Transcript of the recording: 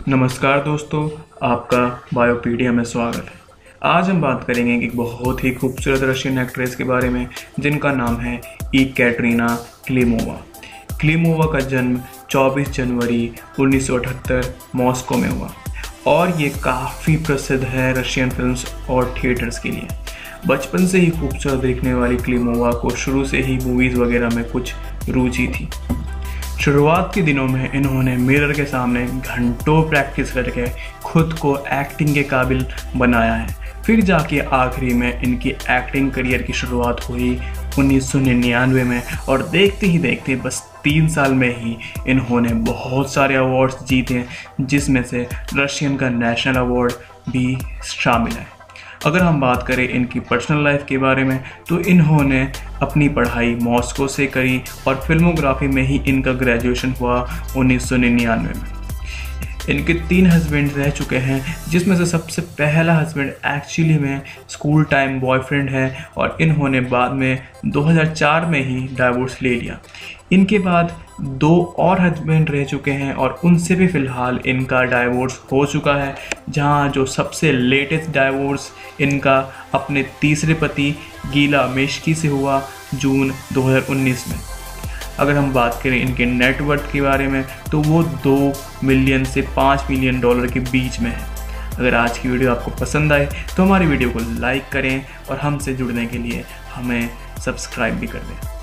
नमस्कार दोस्तों, आपका बायोपीडिया में स्वागत है। आज हम बात करेंगे एक बहुत ही खूबसूरत रशियन एक्ट्रेस के बारे में जिनका नाम है इकैटरीना क्लीमोवा। क्लीमोवा का जन्म 24 जनवरी 1978 मॉस्को में हुआ और ये काफ़ी प्रसिद्ध है रशियन फिल्म्स और थिएटर्स के लिए। बचपन से ही खूबसूरत दिखने वाली क्लीमोवा को शुरू से ही मूवीज़ वगैरह में कुछ रुचि थी। शुरुआत के दिनों में इन्होंने मिरर के सामने घंटों प्रैक्टिस करके खुद को एक्टिंग के काबिल बनाया है। फिर जाके आखिरी में इनकी एक्टिंग करियर की शुरुआत हुई 1999 में और देखते ही देखते बस 3 साल में ही इन्होंने बहुत सारे अवार्ड्स जीते, जिसमें से रशियन का नेशनल अवार्ड भी शामिल है। अगर हम बात करें इनकी पर्सनल लाइफ के बारे में तो इन्होंने अपनी पढ़ाई मॉस्को से करी और फिल्मोग्राफी में ही इनका ग्रेजुएशन हुआ 1999 में। इनके 3 हस्बैंड रह चुके हैं, जिसमें से सबसे पहला हस्बैंड एक्चुअली में स्कूल टाइम बॉयफ्रेंड है और इन्होंने बाद में 2004 में ही डाइवोर्स ले लिया। इनके बाद 2 और हस्बैंड रह चुके हैं और उनसे भी फ़िलहाल इनका डाइवोर्स हो चुका है, जहां जो सबसे लेटेस्ट डाइवोर्स इनका अपने तीसरे पति गीला मेश्की से हुआ जून 2019 में। अगर हम बात करें इनके नेटवर्थ के बारे में तो वो 2 मिलियन से 5 मिलियन डॉलर के बीच में है। अगर आज की वीडियो आपको पसंद आए तो हमारी वीडियो को लाइक करें और हमसे जुड़ने के लिए हमें सब्सक्राइब भी कर दें।